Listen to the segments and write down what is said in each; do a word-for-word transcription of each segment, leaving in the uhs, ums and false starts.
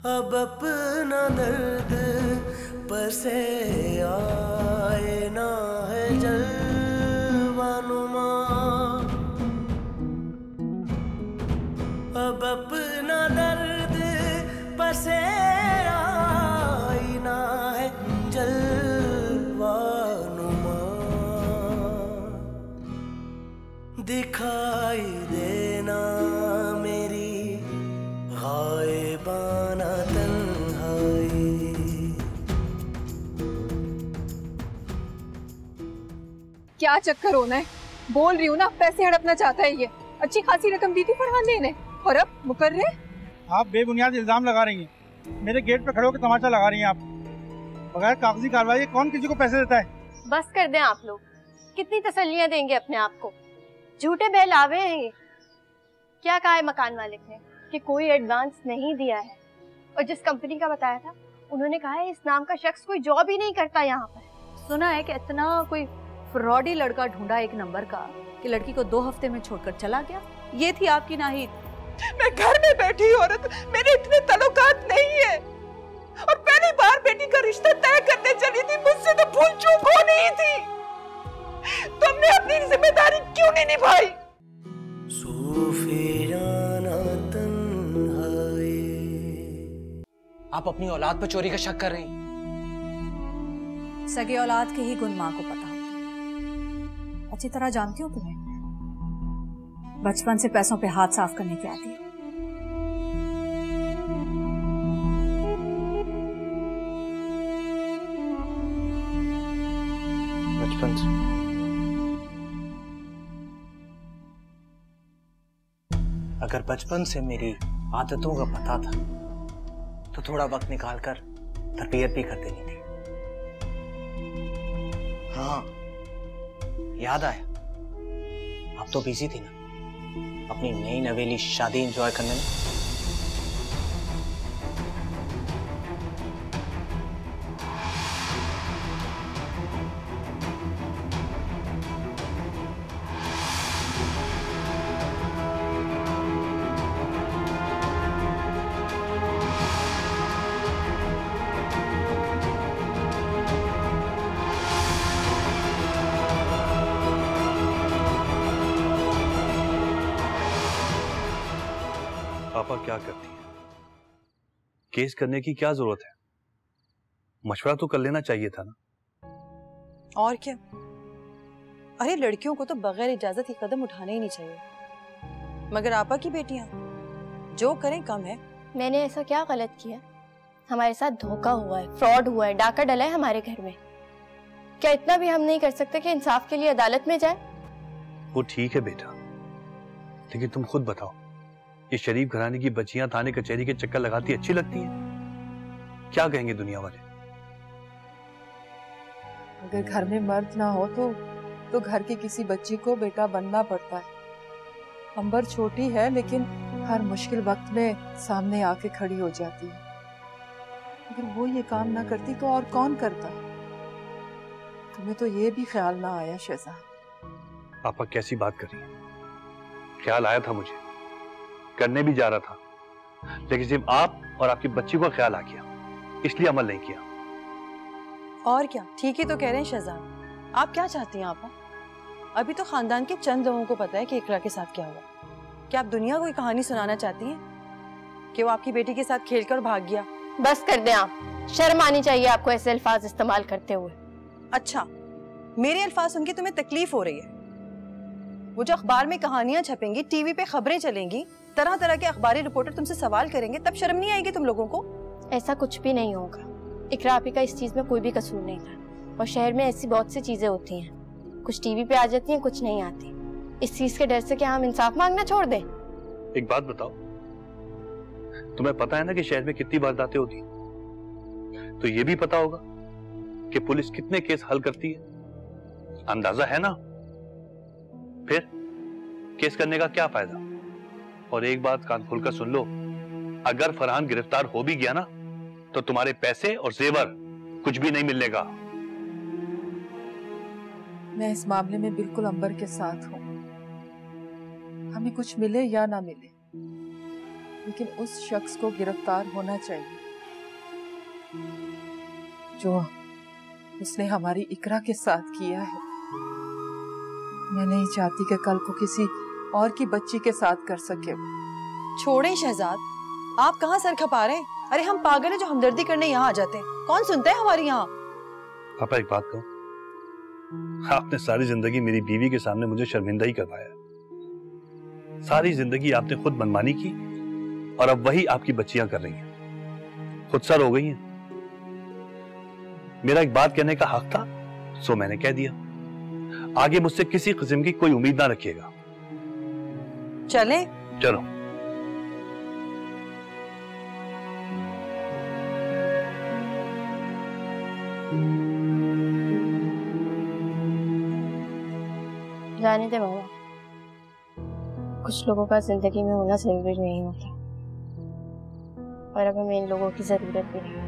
अब अपना दर्द पर से आए ना है जलवानुमा, अब अपना दर्द पर से आए ना है जलवानुमा, दिखाई देना मेरी गायबाना तन्हाई। क्या चक्कर होना है? बोल रही हूँ ना, पैसे हड़पना चाहता है ये। अच्छी खासी रकम दी थी फरहान ने इन्हें और अब मुकर रहे। आप बेबुनियाद इल्जाम लगा रही हैं, मेरे गेट पे खड़े होकर तमाशा लगा रही हैं आप। बगैर कागजी कार्रवाई कौन किसी को पैसे देता है? बस कर दें आप लोग, कितनी तसल्लियां देंगे अपने आप को। झूठे बहलावे हैं ये। क्या कहा है मकान मालिक ने कि कोई एडवांस नहीं दिया है, और जिस कंपनी का बताया था उन्होंने कहा है इस नाम का शख्स कोई जॉब ही नहीं करता यहाँ पर। सुना है कि इतना कोई फ्रॉडी लड़का ढूंढा एक नंबर का कि लड़की को दो हफ्ते में छोड़कर चला गया। ये थी आपकी नाहीद। मैं घर में बैठी औरत, मेरे इतने तल्लुकात नहीं है, और पहली बार बेटी का रिश्ता तय करने चली थी, मुझसे तो भूल चूक हो नहीं थी। तुमने अपनी जिम्मेदारी क्यों नहीं निभाई? आप अपनी औलाद पर चोरी का शक कर रही हैं। सगे औलाद के ही गुण माँ को पता होते हैं। अच्छी तरह जानती हूँ तुम्हें, बचपन से पैसों पे हाथ साफ करने की आती है। बचपन से अगर बचपन से मेरी आदतों का पता था तो थोड़ा वक्त निकालकर तरबियत भी कर देनी थी। हाँ, याद आया, अब तो बिजी थी ना अपनी नई नवेली शादी एंजॉय करने में। पापा क्या करती है? केस करने की क्या जरूरत है? मशवरा तो कर लेना चाहिए था ना। और क्या, अरे लड़कियों को तो बगैर इजाजत ही कदम उठाने ही नहीं चाहिए, मगर आपा की बेटियां जो करें कम है। मैंने ऐसा क्या गलत किया? हमारे साथ धोखा हुआ है, फ्रॉड हुआ है, डाका डला है हमारे घर में। क्या इतना भी हम नहीं कर सकते कि इंसाफ के लिए अदालत में जाए? वो ठीक है बेटा, लेकिन तुम खुद बताओ, ये शरीफ घराने की बच्चियां थाने कचहरी के चक्कर लगाती अच्छी लगती हैं? क्या कहेंगे दुनिया वाले? अगर घर में मर्द ना हो तो तो घर की किसी बच्ची को बेटा बनना पड़ता है। अंबर छोटी है लेकिन हर मुश्किल वक्त में सामने आके खड़ी हो जाती है। अगर वो ये काम ना करती तो और कौन करता? तुम्हें तो ये भी ख्याल ना आया शहजाद? पापा कैसी बात कर रही है? ख्याल आया था, मुझे करने भी जा रहा था, लेकिन सिर्फ आप और आपकी बच्ची को ख्याल आ गया, इसलिए अमल नहीं किया। और क्या, ठीक ही तो कह रहे हैं शहजाद। आप क्या चाहती हैं आपा? अभी तो खानदान के चंद लोगों को पता है कि इकरा के साथ क्या हुआ। क्या आप दुनिया को कोई कहानी सुनाना चाहती हैं कि वो आपकी बेटी के साथ खेलकर भाग गया? बस कर दें आप, शर्म आनी चाहिए आपको ऐसे अल्फाज इस्तेमाल करते हुए। अच्छा, मेरे अल्फाज सुन के तुम्हें तकलीफ हो रही है? वो जो अखबार में कहानियां छपेंगी, टीवी पे खबरें चलेंगी, तरह तरह के अखबारी रिपोर्टर तुमसे सवाल करेंगे, तब शर्म नहीं आएगी तुम लोगों को? ऐसा कुछ भी नहीं होगा। इकरा आपी का इस चीज में कोई भी कसूर नहीं था, और शहर में ऐसी बहुत सी चीजें होती हैं, कुछ टीवी पे आ जाती हैं, कुछ नहीं आती। इस चीज के डर से क्या हम इंसाफ मांगना छोड़ दें? एक बात बताओ, तुम्हें पता है ना कि शहर में कितनी वारदातें होती हैं? तो ये भी पता होगा कि पुलिस कितने केस हल करती है, अंदाजा है ना? फिर केस करने का क्या फायदा? और एक बात कान खोलकर सुन लो, अगर फरहान गिरफ्तार हो भी गया ना तो तुम्हारे पैसे और जेवर कुछ भी नहीं मिलेगा। मैं इस मामले में बिल्कुल अंबर के साथ हूँ। हमें कुछ मिले या ना मिले, लेकिन उस शख्स को गिरफ्तार होना चाहिए जो उसने हमारी इकरा के साथ किया है। मैं नहीं चाहती कि कल को किसी और की बच्ची के साथ कर सके। छोड़ें शहजाद, आप कहाँ सर खपा रहे हैं? अरे हम पागल हैं जो हमदर्दी करने यहाँ आ जाते हैं। कौन सुनता है हमारी यहाँ? पापा एक बात कहूं, आपने सारी जिंदगी मेरी बीवी के सामने मुझे शर्मिंदा ही करवाया। सारी जिंदगी आपने खुद मनमानी की और अब वही आपकी बच्चियां कर रही हैं, खुद सर हो गई हैं। मेरा एक बात कहने का हक था, सो मैंने कह दिया। आगे मुझसे किसी किस्म की कोई उम्मीद ना रखिएगा। चले चलो। जाने दे मामा, कुछ लोगों का जिंदगी में होना जरूरी नहीं होता और अब हमें इन लोगों की जरूरत भी नहीं।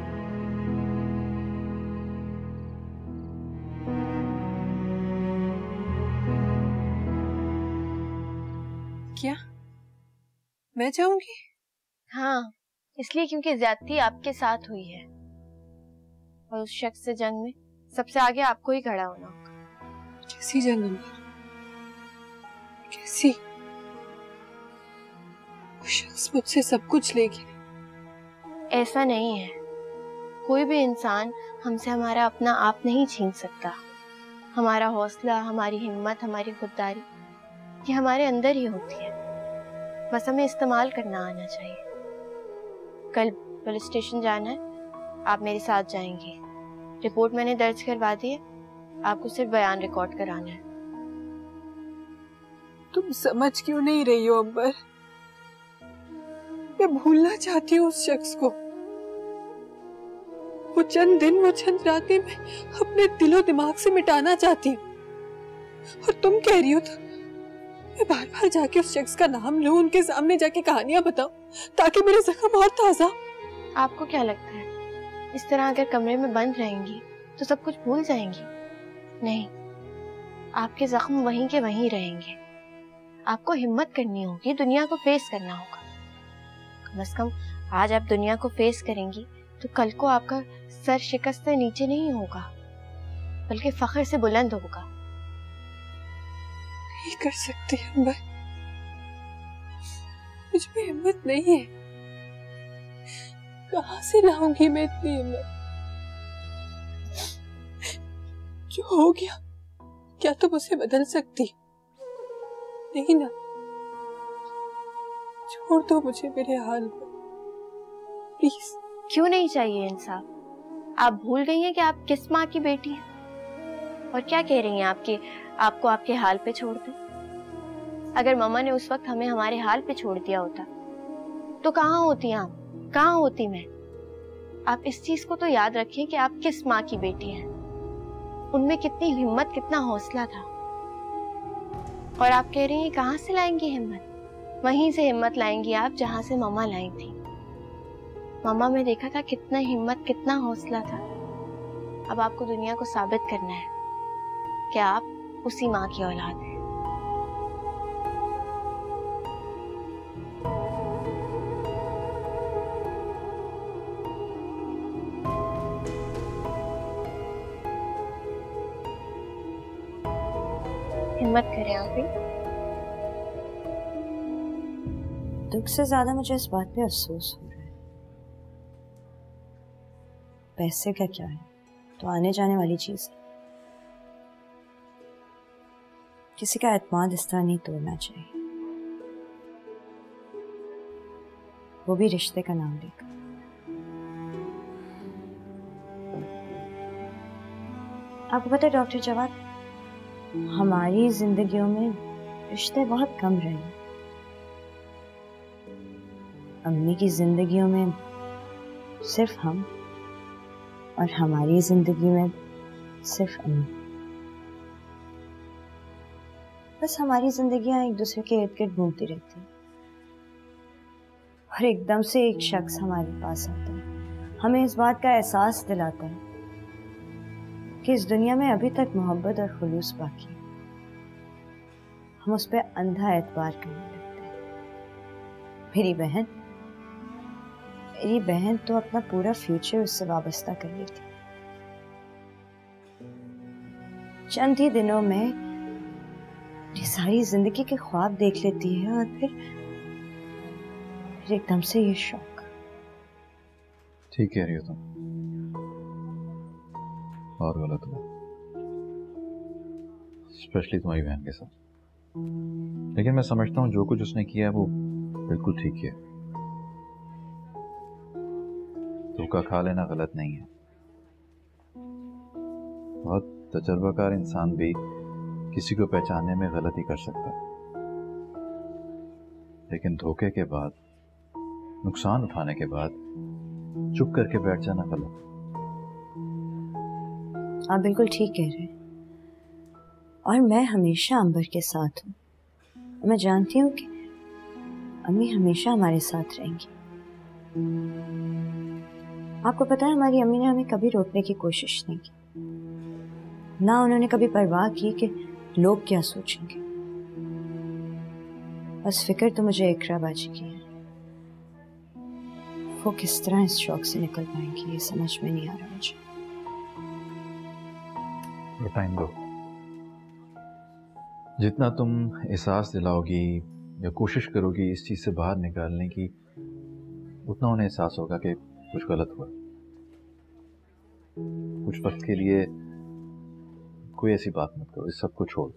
क्या मैं जाऊंगी? हाँ, इसलिए क्योंकि ज्यादती आपके साथ हुई है और उस शख्स से जंग में सबसे आगे आपको ही खड़ा होना होगा। कैसी जंग? कैसी? वो शख्स मुझसे सब कुछ ले गया। ऐसा नहीं है, कोई भी इंसान हमसे हमारा अपना आप नहीं छीन सकता। हमारा हौसला, हमारी हिम्मत, हमारी खुददारी ये हमारे अंदर ही होती है, बस हमें इस्तेमाल करना आना चाहिए। कल पुलिस स्टेशन जाना है, आप मेरे साथ जाएंगे। रिपोर्ट मैंने दर्ज करवा दी है, आपको सिर्फ बयान रिकॉर्ड कराना है। तुम समझ क्यों नहीं रही हो अंबर? मैं भूलना चाहती हूँ उस शख्स को। वो चंद दिन, वो चंद रातें मैं अपने दिलो दिमाग से मिटाना चाहती हूँ और तुम कह रही हो तो मैं बार बार जाके उस शख्स का नाम लूं, उनके सामने जाके कहानियां बताऊं ताकि मेरे जख्म और ताजा। आपको क्या लगता है इस तरह अगर कमरे में बंद रहेंगी तो सब कुछ भूल जाएंगी? नहीं, आपके जख्म वहीं के वहीं रहेंगे। आपको हिम्मत करनी होगी, दुनिया को फेस करना होगा। कम से कम आज आप दुनिया को फेस करेंगी तो कल को आपका सर शिकस्त से नीचे नहीं होगा, बल्कि फख्र से बुलंद होगा। नहीं कर सकती अंबर, मुझ में हिम्मत नहीं है। कहाँ से लाऊंगी मैं इतनी हिम्मत? जो हो गया क्या तुम उसे बदल सकती? नहीं ना, छोड़ दो मुझे मेरे हाल पर प्लीज। क्यों नहीं चाहिए इंसाफ? आप भूल गई हैं कि आप किस माँ की बेटी हैं? और क्या कह रही हैं आपके आपको आपके हाल पे छोड़ दे? अगर मम्मा ने उस वक्त हमें हमारे हाल पे छोड़ दिया होता तो कहाँ होती आप, कहाँ होती मैं? आप इस चीज को तो याद रखें कि आप किस माँ की बेटी हैं। उनमें कितनी हिम्मत, कितना हौसला था। और आप कह रही हैं कहाँ से लाएंगी हिम्मत? वहीं से हिम्मत लाएंगी आप जहाँ से मम्मा लाई थी। मम्मा में देखा था कितना हिम्मत, कितना हौसला था। अब आपको दुनिया को साबित करना है कि आप उसी माँ की औलाद हैं। हिम्मत करें आप भी। दुख से ज्यादा मुझे इस बात पे अफसोस हो रहा है। पैसे का क्या है, तो आने जाने वाली चीज है। किसी का एतमाद इस तरह नहीं तोड़ना चाहिए, वो भी रिश्ते का नाम लेकर। आपको पता है डॉक्टर जवाद, हमारी जिंदगियों में रिश्ते बहुत कम रहे। अम्मी की जिंदगियों में सिर्फ हम और हमारी जिंदगी में सिर्फ अम्मी। बस हमारी जिंदगियां एक दूसरे के इर्द गिर्द घूमती रहती हैं और एकदम से एक शख्स हमारे पास आता है, हमें इस बात का एहसास दिलाता है कि इस दुनिया में अभी तक मोहब्बत और खुलूस बाकी है। हम उस पर अंधा एतबार करने लगते हैं, मेरी बहन मेरी बहन तो अपना पूरा फ्यूचर उससे वाबस्ता कर ली थी। चंद ही दिनों में ये सारी जिंदगी के ख्वाब देख लेती है और फिर फिर एकदम से ये शौक। ठीक कह रही हो तुम, बहुत गलत हुआ, स्पेशली तुम्हारी बहन के साथ। लेकिन मैं समझता हूँ जो कुछ उसने किया है वो बिल्कुल ठीक है। धोखा खा लेना गलत नहीं है। बहुत तजर्बाकार इंसान भी किसी को पहचानने में गलती कर सकता है, लेकिन धोखे के बाद, नुकसान उठाने के बाद चुप करके बैठ जाना गलत। आप बिल्कुल ठीक कह रहे हैं और मैं हमेशा अंबर के साथ हूँ। मैं जानती हूँ कि अम्मी हमेशा हमारे साथ रहेंगी। आपको पता है हमारी अम्मी ने हमें कभी रोकने की कोशिश नहीं की, ना उन्होंने कभी परवाह की कि लोग क्या सोचेंगे। बस फिक्र तो मुझे इकरा बाजी की है। वो किस तरह इस शौक से निकल पाएंगी ये समझ में नहीं आ रहा मुझे। टाइम दो, जितना तुम एहसास दिलाओगी या कोशिश करोगी इस चीज से बाहर निकालने की, उतना उन्हें एहसास होगा कि कुछ गलत हुआ। कुछ वक्त के लिए कोई ऐसी बात मत करो, इस सब को छोड़ दो,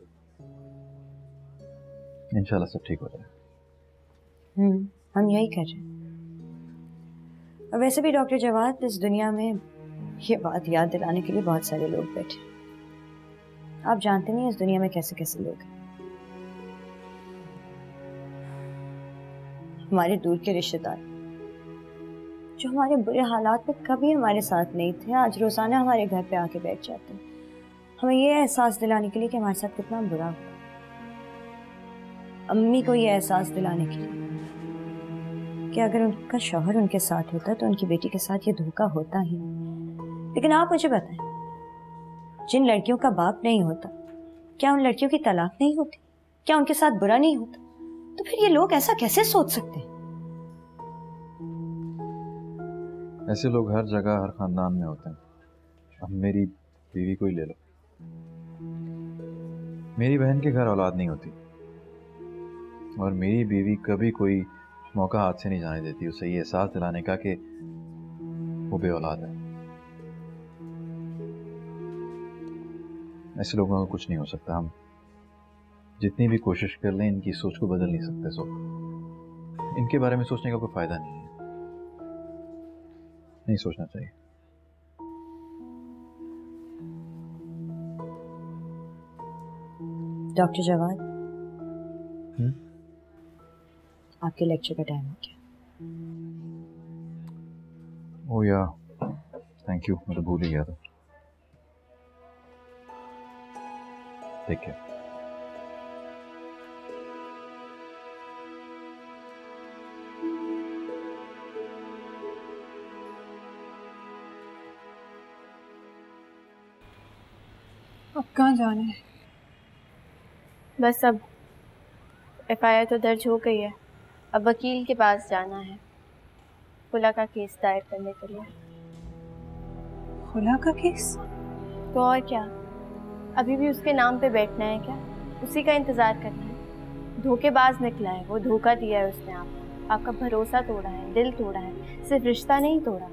इंशाल्लाह सब ठीक हो जाएगा। हम्म हम यही कर रहे हैं। और वैसे भी डॉक्टर जवाद, इस दुनिया में ये बात याद दिलाने के लिए बहुत सारे लोग बैठे। आप जानते नहीं इस दुनिया में कैसे कैसे लोग हैं। हमारे दूर के रिश्तेदार जो हमारे बुरे हालात में कभी हमारे साथ नहीं थे, आज रोजाना हमारे घर पे आके बैठ जाते हैं, हमें ये एहसास दिलाने के लिए कि हमारे साथ कितना बुरा हुआ। अम्मी को ये एहसास दिलाने के लिए कि अगर उनका शौहर उनके साथ होता तो उनकी बेटी के साथ ये धोखा होता ही नहीं। लेकिन आप मुझे बताएं, जिन लड़कियों का बाप नहीं होता, क्या उन लड़कियों की तलाक नहीं होती? क्या उनके साथ बुरा नहीं होता? तो फिर ये लोग ऐसा कैसे सोच सकते हैं? ऐसे लोग हर जगह हर खानदान में होते हैं। अब मेरी बीवी को ही ले लो, मेरी बहन के घर औलाद नहीं होती और मेरी बीवी कभी कोई मौका हाथ से नहीं जाने देती उसे ये एहसास दिलाने का कि वो बे औलाद है। ऐसे लोगों का कुछ नहीं हो सकता। हम जितनी भी कोशिश कर लें इनकी सोच को बदल नहीं सकते। सो इनके बारे में सोचने का कोई फायदा नहीं है, नहीं सोचना चाहिए। डॉक्टर जवाद, हुँ? आपके लेक्चर का टाइम हो गया। ओ या थैंक यू, मैं तो भूल ही गया था। Take care. अब कहाँ जाना है? बस अब एफ आई आर तो दर्ज हो गई है, अब वकील के पास जाना है खुला का केस दायर करने के लिए। खुला का केस? तो और क्या, अभी भी उसके नाम पे बैठना है क्या? उसी का इंतज़ार करना है। धोखेबाज निकला है वो, धोखा दिया है उसने आपको, आपका भरोसा तोड़ा है, दिल तोड़ा है, सिर्फ रिश्ता नहीं तोड़ा।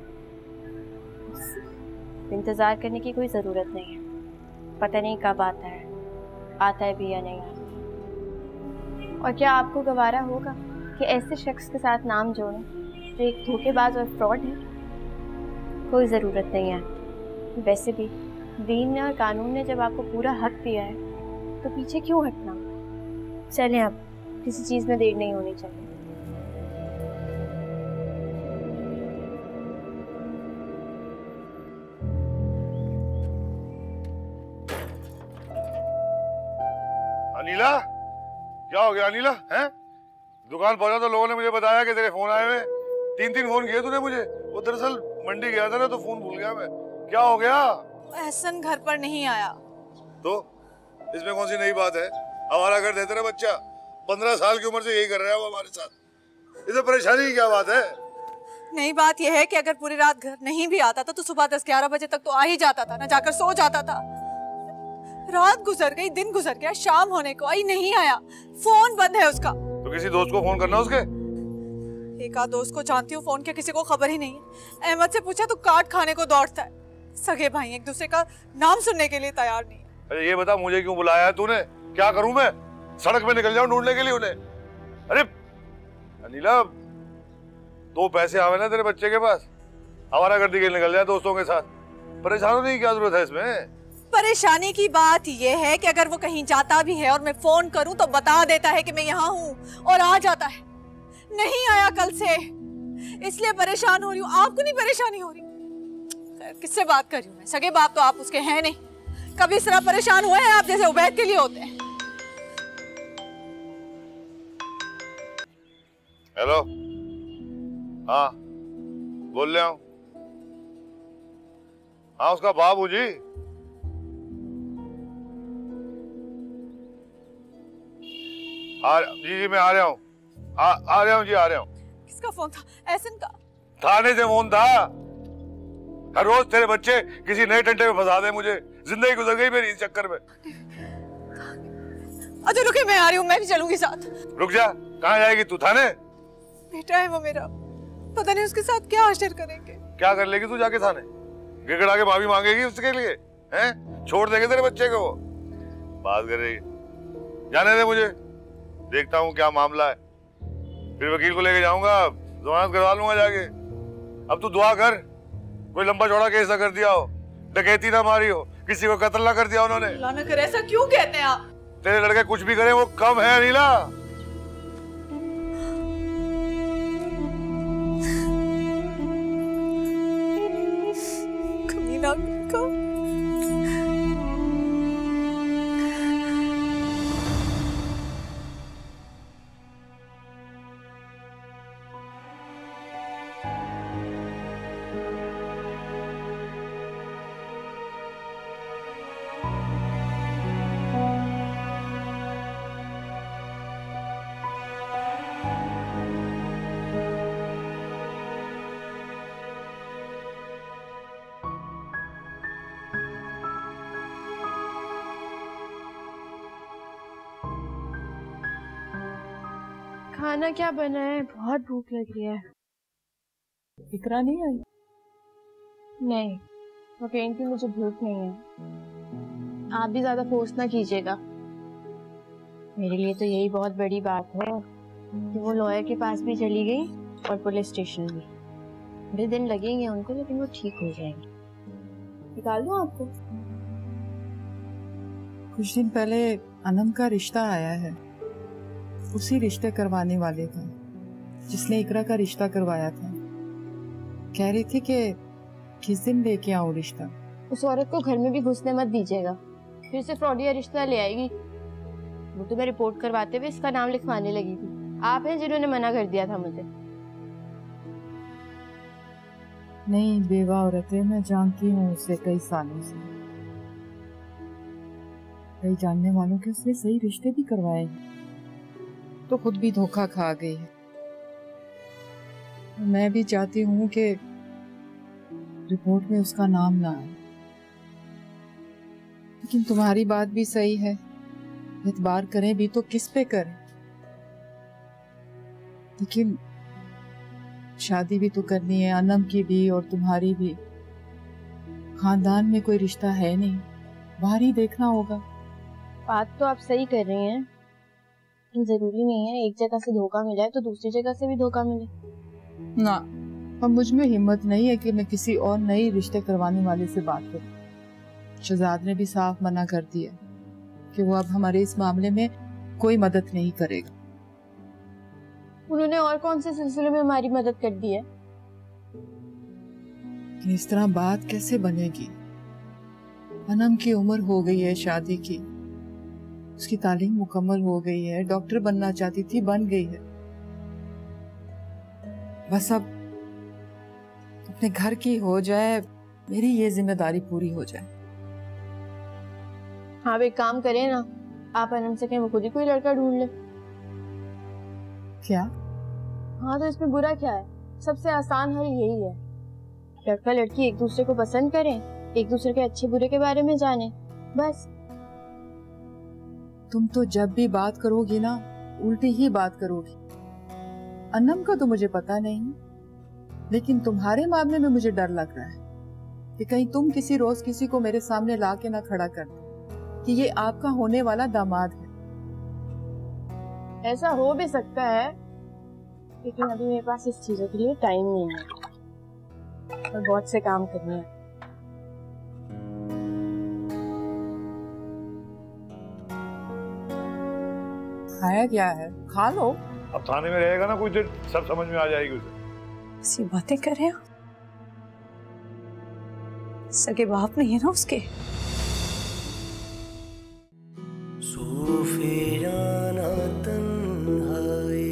इंतज़ार करने की कोई ज़रूरत नहीं है, पता नहीं कब आता है, आता है भी या नहीं। और क्या आपको गवारा होगा कि ऐसे शख्स के साथ नाम जोड़ें जो एक धोखेबाज और फ्रॉड है? कोई ज़रूरत नहीं है। वैसे भी दीन ने और कानून ने जब आपको पूरा हक दिया है तो पीछे क्यों हटना? चलें, अब किसी चीज़ में देर नहीं होनी चाहिए। अनीला, क्या हो गया अनीला? हैं? दुकान पहुंचा तो लोगों ने मुझे बताया कि तेरे फोन आए हुए। तीन तीन फोन किए तूने मुझे। वो दरअसल मंडी गया था ना तो फोन भूल गया मैं। क्या हो गया? एहसन घर पर नहीं आया। तो इसमें कौन सी नई बात है? हमारा घर देता ना बच्चा, पंद्रह साल की उम्र से यही कर रहा है वो हमारे साथ। इसे परेशानी की क्या बात है? नई बात यह है कि अगर पूरी रात घर नहीं भी आता था तो सुबह दस ग्यारह बजे तक तो आ ही जाता था ना, जाकर सो जाता था। रात गुजर गई, दिन गुजर गया, शाम होने को आई, नहीं आया, फोन बंद है उसका। तो किसी दोस्त को फोन करना उसके। एक आध दोस्त को जानती हूँ, फोन के किसी को खबर ही नहीं है। अहमद से पूछा तो काट खाने को दौड़ता है। सगे भाई एक दूसरे का नाम सुनने के लिए तैयार नहीं। अरे ये बता, मुझे क्यों बुलाया है तूने? क्या करूं मैं? सड़क पे निकल जाऊं ढूंढने के लिए उन्हें? अरे अनिला, दो पैसे आवे ना तेरे बच्चे के पास, आवारागर्दी के निकल जाए दोस्तों के साथ। परेशान होने की क्या जरूरत है इसमें? परेशानी की बात यह है कि अगर वो कहीं जाता भी है और मैं फोन करूं तो बता देता है कि मैं यहाँ हूँ और आ जाता है। नहीं आया कल से, इसलिए परेशान हो रही हूँ। आपको नहीं परेशानी हो रही? किससे बात कर रही हूँ मैं? सगे बाप तो आप उसके हैं नहीं। कभी इस तरह परेशान हुए हैं आप जैसे उबैद के लिए होते हैं? हेलो, हाँ बोल रहा हूँ। हाँ उसका बाप हूँ जी। आ, जी जी मैं आ रहा हूँ, आ, आ रहा हूँ जी, आ रहा हूँ। किसका फोन था? एहसन का? थाने से फोन था। हर रोज तेरे बच्चे किसी नए टंटे में फंसा दे मुझे। जिंदगी गुजर गई मेरी इस चक्कर में। अच्छा रुकिए, मैं आ रही हूँ, मैं भी चलूंगी साथ। रुक जा, कहाँ जाएगी तू? थाने? बेटा है वो मेरा, पता नहीं उसके साथ क्या हश्र करेंगे। क्या कर लेगी तू जाके थाने? गिड़गिड़ा के माफी मांगेगी उसके लिए? हैं? छोड़ देंगे तेरे बच्चे को? बात कर रही है। जाने दे मुझे, देखता हूँ क्या मामला है, फिर वकील को लेके जाऊंगा, जमानत करवा लूंगा जाके। अब तू दुआ कर कोई लंबा चौड़ा केस ना कर दिया हो, डकैती ना मारी हो, किसी को कत्ल ना कर दिया उन्होंने। अल्लाह ना करे, ऐसा क्यों कहते हैं आप? तेरे लड़के कुछ भी करें वो कम है अनीला। कमीना का। खाना क्या बना है? बहुत भूख लग रही है। इकरा नहीं आई? नहीं, वो कहीं की मुझे भूख नहीं है। आप भी ज्यादा फोर्स ना कीजिएगा। मेरे लिए तो यही बहुत बड़ी बात है कि वो लॉयर के पास भी चली गई और पुलिस स्टेशन भी। बड़े दिन लगेंगे उनको, लेकिन वो ठीक हो जाएंगे। निकाल दूं आपको? कुछ दिन पहले अनम का रिश्ता आया है, उसी रिश्ते करवाने वाले था जिसने इकरा का रिश्ता करवाया था। कह रही थी कि किस दिन लेके आऊं रिश्ता। उस औरत को घर में भी घुसने मत दीजिएगा, फिर से फ्रॉडिया रिश्ता ले आएगी। वो तो मैं रिपोर्ट करवाते हुए इसका नाम लिखवाने लगी थी। आप हैं जिन्होंने मना कर दिया था मुझे। नहीं, बेवा औरत है, मैं जानती हूँ उसे कई सालों से। कई जानने वालों के उसने सही रिश्ते भी करवाए हैं, तो खुद भी धोखा खा गई है। मैं भी चाहती हूँ कि रिपोर्ट में उसका नाम ना आए, लेकिन तुम्हारी बात भी सही है। एतबार करें भी तो किस पे करें? लेकिन शादी भी तो करनी है, अनम की भी और तुम्हारी भी। खानदान में कोई रिश्ता है नहीं, बाहर ही देखना होगा। बात तो आप सही कर रही हैं, लेकिन जरूरी नहीं है एक जगह से धोखा मिला है तो दूसरी जगह से भी धोखा मिले ना। अब मुझ में हिम्मत नहीं है कि मैं किसी और नई रिश्ते करवाने वाले से बात करूं। शहजाद ने भी साफ मना कर दिया कि वो अब हमारे इस मामले में कोई मदद नहीं करेगा। उन्होंने और कौन से सिलसिले में हमारी मदद कर दी है? इस तरह बात कैसे बनेगी? अनम की उम्र हो गई है शादी की, उसकी तालीम मुकम्मल हो गई है, डॉक्टर बनना चाहती थी, बन गई है। बस अब अपने घर की हो जाए, मेरी ये जिम्मेदारी पूरी हो जाए। आप एक काम करें ना, आप अनम से कहें वो खुद ही कोई लड़का ढूंढ ले। क्या? हाँ तो इसमें बुरा क्या है? सबसे आसान हल यही है, लड़का लड़की एक दूसरे को पसंद करें, एक दूसरे के अच्छे बुरे के बारे में जाने, बस। तुम तो जब भी बात करोगी ना उल्टी ही बात करोगी। अन्नम का तो मुझे पता नहीं, लेकिन तुम्हारे मामले में मुझे डर लग रहा है कि कहीं तुम किसी रोज किसी को मेरे सामने ला के ना खड़ा कर दो कि ये आपका होने वाला दामाद है। ऐसा हो भी सकता है, लेकिन अभी मेरे पास इस चीजों के लिए टाइम नहीं है और बहुत से काम करने हैं। खाया क्या है? खा लो। अब थाने में रहेगा ना कुछ देर, सब समझ में आ जाएगी उसे। ऐसी बातें कर रहे हो, सगे बाप नहीं है ना उसके। सूफियाना तन्हाई।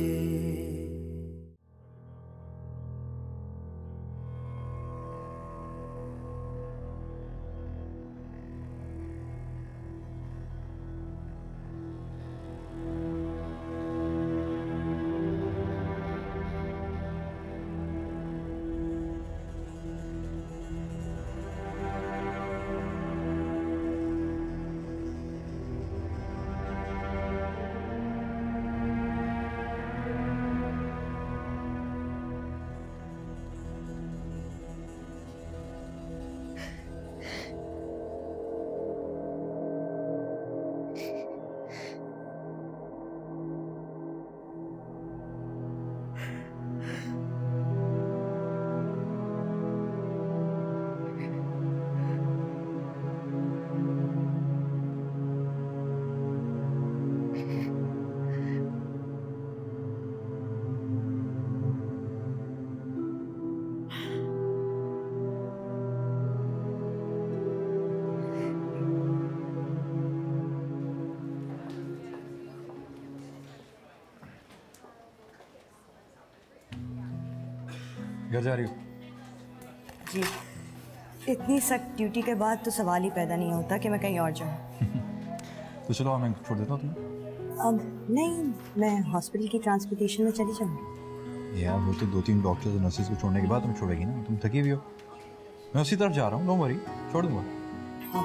घर जा रही हो? जी, इतनी सख्त ड्यूटी के बाद तो सवाल ही पैदा नहीं होता कि मैं कहीं और जाऊँ। तो चलो मैं छोड़ देता हूँ तुम्हें। अब नहीं, मैं हॉस्पिटल की ट्रांसपोर्टेशन में चली जाऊँगी। यार वो तो दो तीन डॉक्टर्स और नर्सेज को छोड़ने के बाद तुम छोड़ेगी ना, तुम थकी भी हो। मैं उसी तरफ जा रहा हूँ, डोंट वरी, छोड़ दूंगा। हाँ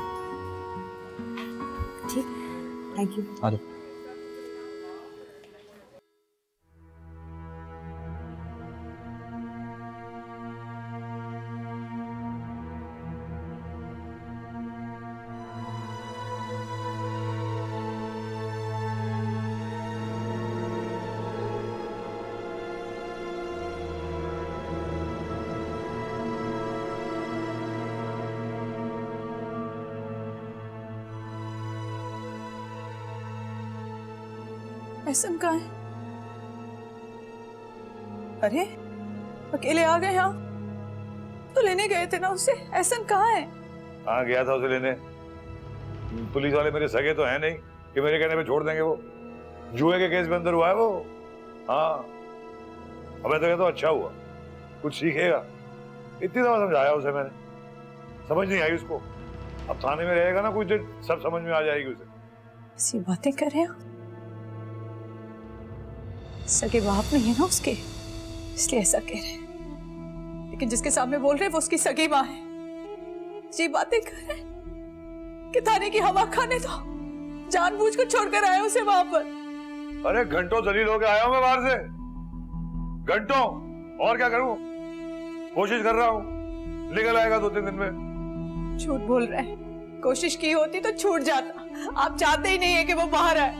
ठीक, थैंक यू। आ जाओ। एहसन कहाँ है? अरे अकेले आ गए यहाँ? तो लेने गए थे ना उसे। एहसन कहाँ है? हाँ गया था उसे लेने। पुलिस वाले मेरे सगे तो हैं नहीं कि मेरे कहने पे छोड़ देंगे। वो जुए के केस में अंदर हुआ है वो। हाँ अब मैं तो कहता हूँ अच्छा हुआ, कुछ सीखेगा। इतनी दफा समझाया उसे मैंने, समझ नहीं आई उसको। अब थाने में रहेगा ना कुछ देर, सब समझ में आ जाएगी उसे। ऐसी बातें कर रहे हो, सगे बाप नहीं है ना उसके, इसलिए ऐसा कह रहे हैं। लेकिन जिसके सामने बोल रहे हैं वो उसकी सगी माँ है। जी बातें कर रहे हैं कि थाने की हवा खाने दो, जानबूझ कर छोड़कर आए उसे वहां पर। अरे घंटों जलील होके आया हूं मैं बाहर से, घंटों। और क्या करूं, कोशिश कर रहा हूं, निकल आएगा दो तीन दिन में। झूठ बोल रहे हैं, कोशिश की होती तो छूट जाता। आप चाहते ही नहीं है कि वो बाहर आए।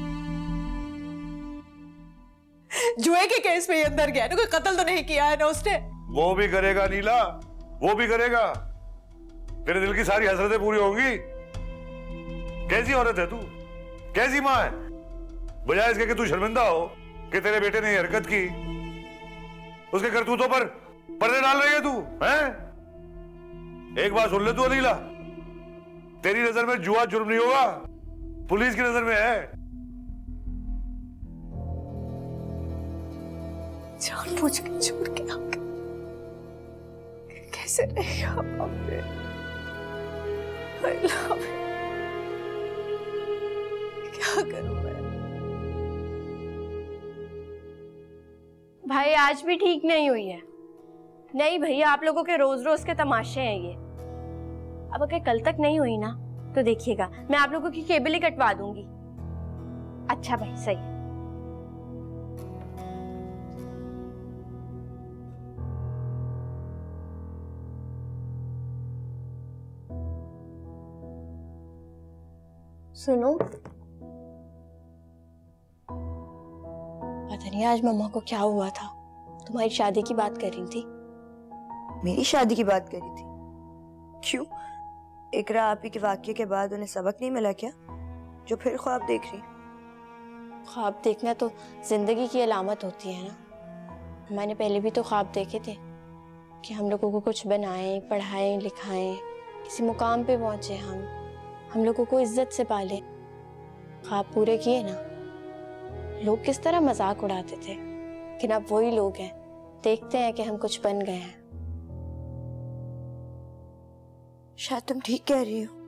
जुए के केस में ही अंदर गया ना, कोई कत्ल तो नहीं किया है ना उसने? वो भी करेगा नीला, वो भी करेगा। तेरे दिल की सारी हसरतें पूरी होंगी। कैसी औरत है तू, कैसी माँ है? बजाय इसके कि तू शर्मिंदा हो कि तेरे बेटे ने हरकत की, उसके करतूतों पर पर्दे डाल रही है तू, हैं? एक बात सुन ले तू अनीला, तेरी नजर में जुआ जुर्म नहीं होगा, पुलिस की नजर में है। जानबूझ के छोड़ के आ गए, कैसे रहेगा बाप रे? क्या करूं मैं? भाई आज भी ठीक नहीं हुई है। नहीं भैया, आप लोगों के रोज रोज के तमाशे हैं ये। अब अगर कल तक नहीं हुई ना तो देखिएगा, मैं आप लोगों की केबल ही कटवा दूंगी। अच्छा भाई, सही। सुनो, पता नहीं आज मम्मा को क्या हुआ था, तुम्हारी शादी की बात कर रही थी। मेरी शादी की बात करी थी? क्यों? इकरा आपी के वाक्य के बाद उन्हें सबक नहीं मिला क्या, जो फिर ख्वाब देख रही? ख्वाब देखना तो जिंदगी की अलामत होती है ना। मैंने पहले भी तो ख्वाब देखे थे कि हम लोगों को कुछ बनाएं, पढ़ाएं, लिखाएं, किसी मुकाम पे पहुंचे, हम हम लोगों को इज्जत से पाले। ख्वाब पूरे किए ना। लोग किस तरह मजाक उड़ाते थे, लेकिन अब वही लोग हैं, देखते हैं कि हम कुछ बन गए हैं। शायद तुम ठीक कह रही हो।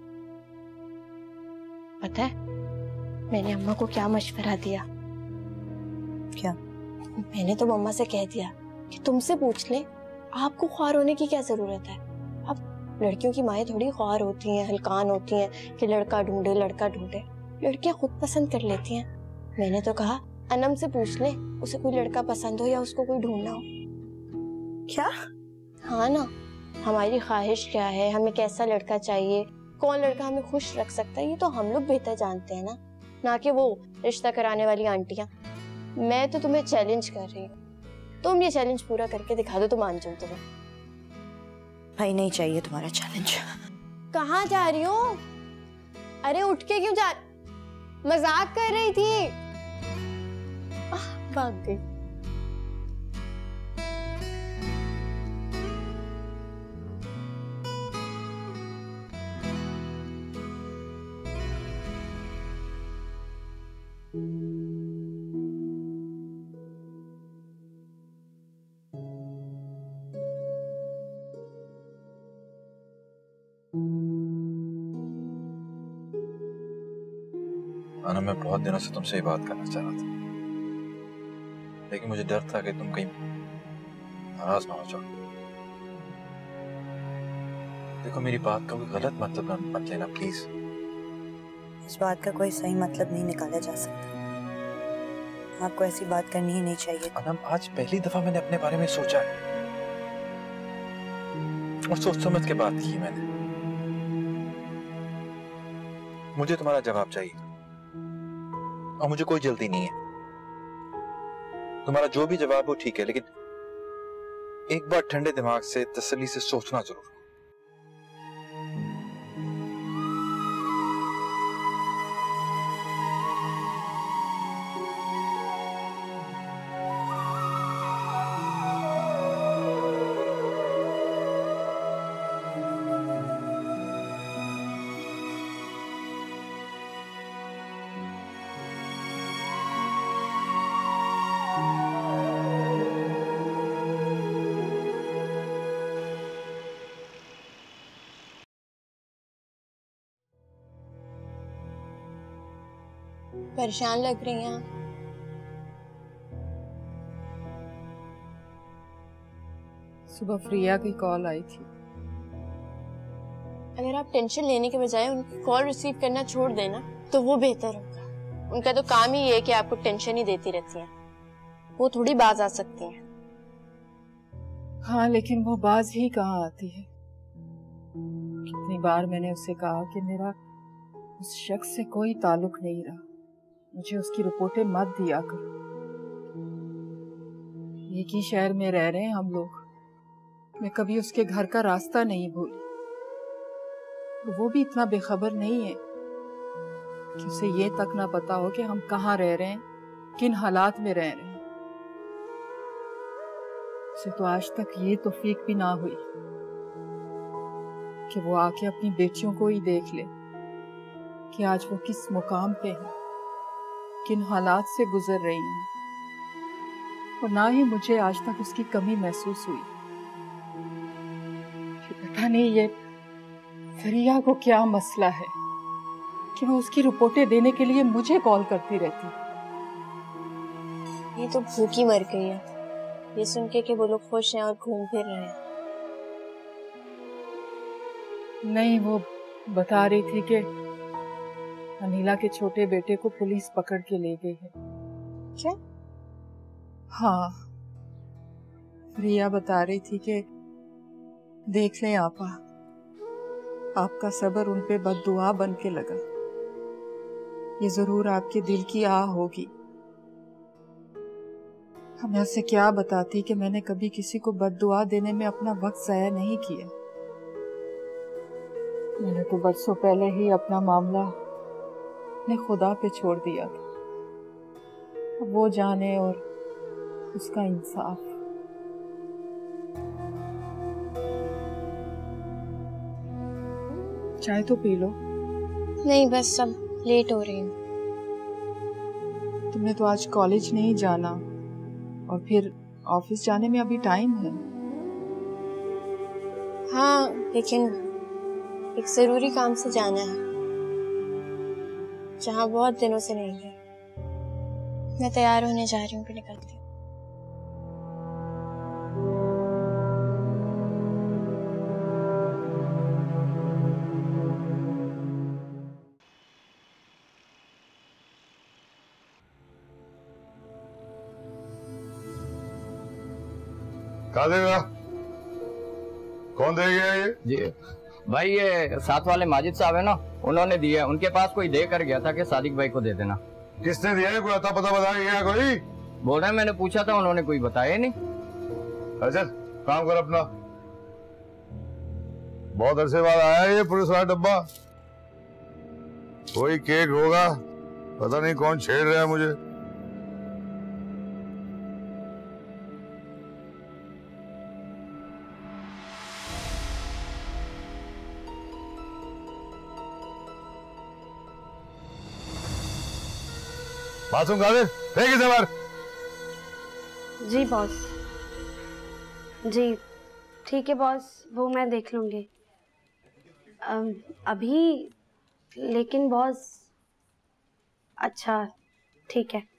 पता है मैंने अम्मा को क्या मशवरा दिया? क्या? मैंने तो मम्मा से कह दिया कि तुमसे पूछ ले, आपको ख्वार होने की क्या जरूरत है। अब लड़कियों की माएँ थोड़ी ख्वार होती हैं, हलकान होती हैं कि लड़का ढूंढे लड़का ढूंढे। लड़कियां खुद पसंद कर लेती हैं। मैंने तो कहा अनम से पूछ ले, उसे कोई लड़का पसंद हो या उसको कोई ढूंढना हो। क्या? हाँ ना, हमारी ख्वाहिश क्या है, हमें कैसा लड़का चाहिए, कौन लड़का हमें खुश रख सकता है, ये तो हम लोग बेहतर जानते हैं ना, ना कि वो रिश्ता कराने वाली आंटियां। मैं तो तुम्हें चैलेंज कर रही हूँ, तुम ये चैलेंज पूरा करके दिखा दो तो मान जाऊँ तुम्हें। भाई नहीं चाहिए तुम्हारा चैलेंज। कहाँ जा रही हो? अरे उठ के क्यों जा, मजाक कर रही थी। भाग गई। अना, मैं बहुत दिनों से तुमसे ये बात करना चाह रहा था, लेकिन मुझे डर था कि तुम कहीं नाराज ना हो जाओ। देखो, मेरी बात का कोई गलत मतलब मत लेना प्लीज। इस बात का कोई सही मतलब नहीं निकाला जा सकता। आपको ऐसी बात करनी ही नहीं चाहिए। अनम, आज पहली दफा मैंने अपने बारे में सोचा है और सोच समझ के बात की मैंने। मुझे तुम्हारा जवाब चाहिए और मुझे कोई जल्दी नहीं है। तुम्हारा जो भी जवाब हो ठीक है, लेकिन एक बार ठंडे दिमाग से तसल्ली से सोचना जरूर। परेशान लग रही हैं। सुबह फ्रिया की कॉल आई थी। अगर आप टेंशन लेने के बजाय उनकी कॉल रिसीव करना छोड़ देना तो वो बेहतर होगा। उनका तो काम ही ये है कि आपको टेंशन ही देती रहती हैं। वो थोड़ी बाज आ सकती हैं। हाँ, लेकिन वो बाज ही कहाँ आती है। कितनी बार मैंने उससे कहा कि मेरा उस शख्स से कोई ताल्लुक नहीं रहा, मुझे उसकी रिपोर्टें मत दिया करो। एक ही शहर में रह रहे हैं हम लोग, मैं कभी उसके घर का रास्ता नहीं भूली। वो भी इतना बेखबर नहीं है कि उसे ये तक ना पता हो कि हम कहाँ रह रहे हैं, किन हालात में रह रहे हैं। उसे तो आज तक ये तौफीक भी ना हुई कि वो आके अपनी बेटियों को ही देख ले कि आज वो किस मुकाम पे है, किन हालात से गुजर रही हैं। और ना ही मुझे आज तक उसकी कमी महसूस हुई। पता नहीं ये फरिया को क्या मसला है कि वो उसकी रिपोर्टें देने के लिए मुझे कॉल करती रहती। ये तो भूखी मर गई है, ये सुन के कि वो लोग खुश हैं और घूम फिर रहे हैं। नहीं, वो बता रही थी कि अनीला के छोटे बेटे को पुलिस पकड़ के ले गई है। क्या? हाँ, रिया बता रही थी कि देख लें आपा, आपका सब्र उन पे बद्दुआ बन के लगा। ये जरूर आपके दिल की आह होगी। मैं उससे क्या बताती कि मैंने कभी किसी को बद्दुआ देने में अपना वक्त जाया नहीं किया। मैंने तो बरसों पहले ही अपना मामला ने खुदा पे छोड़ दिया था। अब वो जाने और उसका इंसाफ। चाय तो पी लो। नहीं, बस सब लेट हो रही हूँ। तुमने तो आज कॉलेज नहीं जाना और फिर ऑफिस जाने में अभी टाइम है। हाँ, लेकिन एक जरूरी काम से जाना है जहाँ बहुत दिनों से नहीं गई। मैं तैयार होने जा रही हूँ, फिर निकलती हूँ। कहा देगा? कौन दे गया ये? जी भाई, ये साथ वाले माजिद साहब है ना, उन्होंने दिया। उनके पास कोई दे कर गया था कि सादिक भाई को दे देना। किसने दिया है? कोई अता पता बता गया कोई? बोल रहे हैं, मैंने पूछा था, उन्होंने कोई बताया नहीं। अच्छा, काम कर अपना। बहुत अरसे बाद आया ये पुलिस वाला डब्बा। कोई केक होगा, पता नहीं कौन छेड़ रहा है मुझे। मासूम कादिर, फेंक इसे बाहर। जी बॉस। जी ठीक है बॉस, वो मैं देख लूंगी। अभी लेकिन बॉस। अच्छा ठीक है।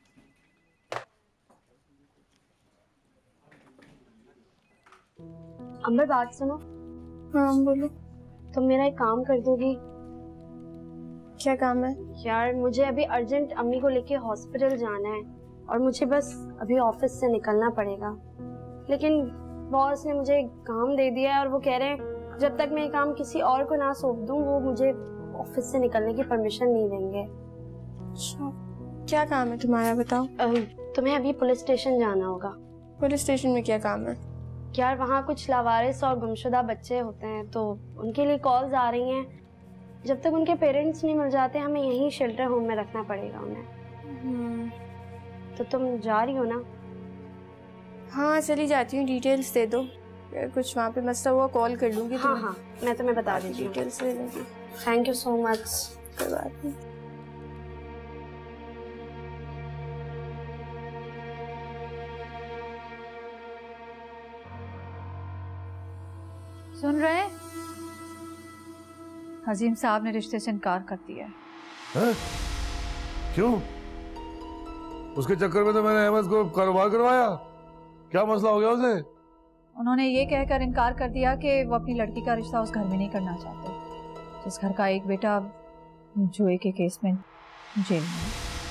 अम्बर बात सुनो। हाँ बोलो। तुम मेरा एक काम कर दोगी? क्या काम है? यार मुझे अभी अर्जेंट अम्मी को लेके हॉस्पिटल जाना है और मुझे बस अभी ऑफिस से निकलना पड़ेगा। लेकिन बॉस ने मुझे काम दे दिया है और वो कह रहे हैं जब तक मैं ये काम किसी और को ना सौंप दूं वो मुझे ऑफिस से निकलने की परमिशन नहीं देंगे। अच्छा, क्या काम है तुम्हारा बताओ? तुम्हें अभी पुलिस स्टेशन जाना होगा। पुलिस स्टेशन में क्या काम है? यार वहाँ कुछ लावारिस और गुमशुदा बच्चे होते हैं तो उनके लिए कॉल्स आ रही हैं। जब तक उनके पेरेंट्स नहीं मिल जाते हमें यहीं शेल्टर होम में रखना पड़ेगा उन्हें। तो तुम जा रही हो ना? हाँ चली जाती हूँ, डिटेल्स दे दो। अगर कुछ वहाँ पे मसला हुआ कॉल कर लूँगी। हाँ हाँ मैं तुम्हें बता दूँगी, डिटेल्स दे दूँगी। Thank you so much. कोई बात नहीं। सुन रहे हैं? हजीम साहब ने रिश्ते से इनकार कर दिया है। क्यों? उसके चक्कर में तो मैंने अहमद को कारोबार करवाया। क्या मसला हो गया उसे? उन्होंने ये कहकर इनकार कर दिया कि वो अपनी लड़की का रिश्ता उस घर में नहीं करना चाहते, जिस घर का एक बेटा जुए के केस में जेल में।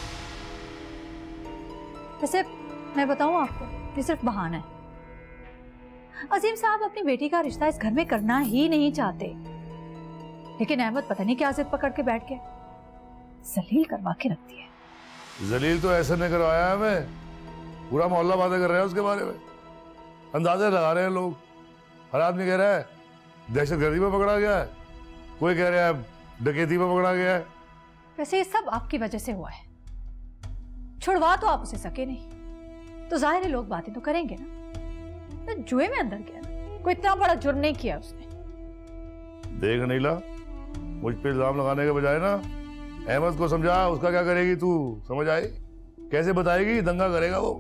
वैसे मैं बताऊं आपको, ये सिर्फ बहाना है। अजीम साहब अपनी बेटी का रिश्ता इस घर में करना ही नहीं चाहते, लेकिन अहमद पता नहीं क्या जिद पकड़ के बैठ गया, जलील करवा के रखती है। जलील तो ऐसे ने करवाया है हमें, पूरा मोहल्ला बातें कर रहे हैं उसके बारे में, अंदाजे लगा रहे हैं लोग। हर आदमी कह रहा है दहशतगर्दी में पकड़ा गया है, कोई कह रहा है डकैती में पकड़ा गया है। वैसे ये सब आपकी वजह से हुआ है, छुड़वा तो आप उसे सके नहीं, तो जाहिर है लोग बातें तो करेंगे ना। तो जुए में अंदर गया ना, कोई इतना बड़ा जुर्म नहीं किया उसने। देख अनीला, मुझ पे इल्जाम लगाने के बजाय ना अहमद को समझा, उसका क्या करेगी तू, समझ आई? कैसे बताएगी? दंगा करेगा वो।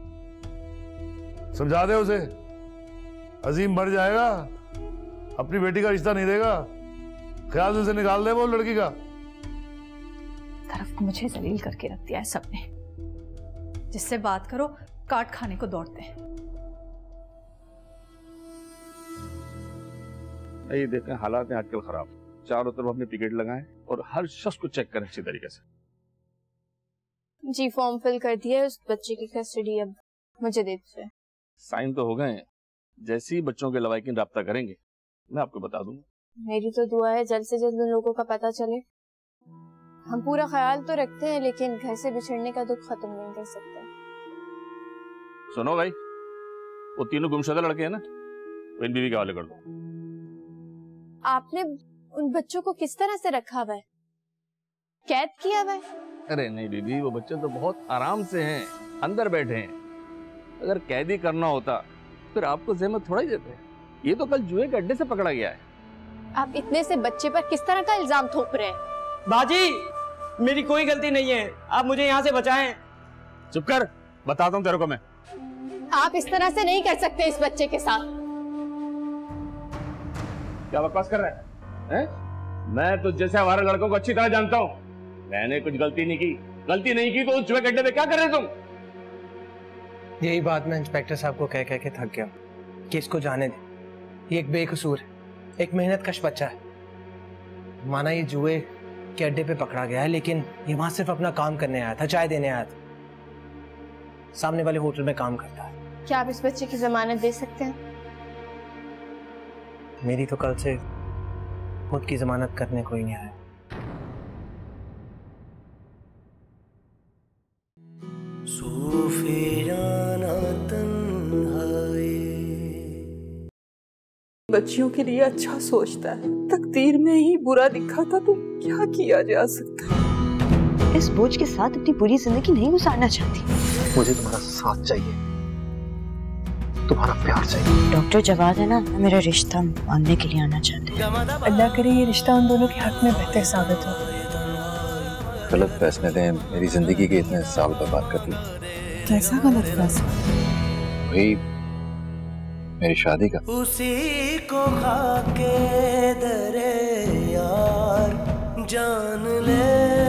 समझा दे उसे, अजीम मर जाएगा, अपनी बेटी का रिश्ता नहीं देगा, ख्याल से उसे निकाल दे वो लड़की का। तरफ को मुझे जलील करके रख दिया है सबने, जिससे बात करो काट खाने को दौड़ते हैं। ये देखें, हालात हैं आजकल खराब, चारों तरफ अपने पिकेट लगाएं और हर शख्स को चेक करें अच्छी तरीके से। जी फॉर्म फिल कर दिया, उस बच्चे की कस्टडी अब मुझे दे दीजिए। साइन तो हो गए हैं, जैसे ही बच्चों के लवाकिन राब्ता करेंगे मैं आपको बता दूंगा। मेरी तो दुआ है जल्द से जल्द उन लोगों का पता चले। हम पूरा ख्याल तो रखते हैं लेकिन घर से बिछड़ने का दुख खत्म नहीं कर सकते। सुनो भाई, वो तीनों गुमशुदा लड़के हैं ना, वो इन बीवी के हवाले कर दो। आपने उन बच्चों को किस तरह से रखा हुआ है? कैद किया हुआ है? अरे नहीं बीबी, वो बच्चे तो बहुत आराम से हैं, अंदर बैठे हैं। अगर कैदी करना होता फिर आपको ज़हमत थोड़ा ही देते। ये तो कल जुए के अड्डे से पकड़ा गया है। आप इतने से बच्चे पर किस तरह का इल्जाम थोप रहे हैं? बाजी, मेरी कोई गलती नहीं है, आप मुझे यहाँ से बचाएं। चुप कर, बताता हूँ तेरे को मैं। आप इस तरह से नहीं कर सकते इस बच्चे के साथ। क्या बकवास कर रहा है, हैं? मैं तो जैसे हमारे लड़कों को अच्छी तरह जानता हूँ, मैंने कुछ गलती नहीं की। गलती नहीं की तो उस जुए के अड्डे पे क्या कर रहे तुम? यही बात मैं इंस्पेक्टर साहब को कह कह के थक गया कि इसको जाने दे, ये एक बेकसूर है, एक मेहनत कश बच्चा है। माना ये जुए के अड्डे पे पकड़ा गया है लेकिन ये वहां सिर्फ अपना काम करने आया था, चाय देने आया था। सामने वाले होटल में काम करता है। क्या आप इस बच्चे की जमानत दे सकते हैं? मेरी तो कल से खुद की जमानत करने कोई नहीं आया। बच्चियों के लिए अच्छा सोचता है, तकदीर में ही बुरा लिखा था तो क्या किया जा सकता है। इस बोझ के साथ अपनी पूरी जिंदगी नहीं गुजारना चाहती। मुझे तुम्हारा साथ चाहिए, तुम्हारा प्यार चाहिए। डॉक्टर जवाद है ना, मेरा रिश्ता मांगने के लिए आना चाहते हैं। अल्लाह करे ये रिश्ता उन दोनों के हक में बेहतर साबित हो। गलत फैसले ने मेरी जिंदगी के इतने साल बर्बाद कर दिए। कैसा गलत फैसला? वही मेरी शादी का। उसी को खाके दरे यार जान ले।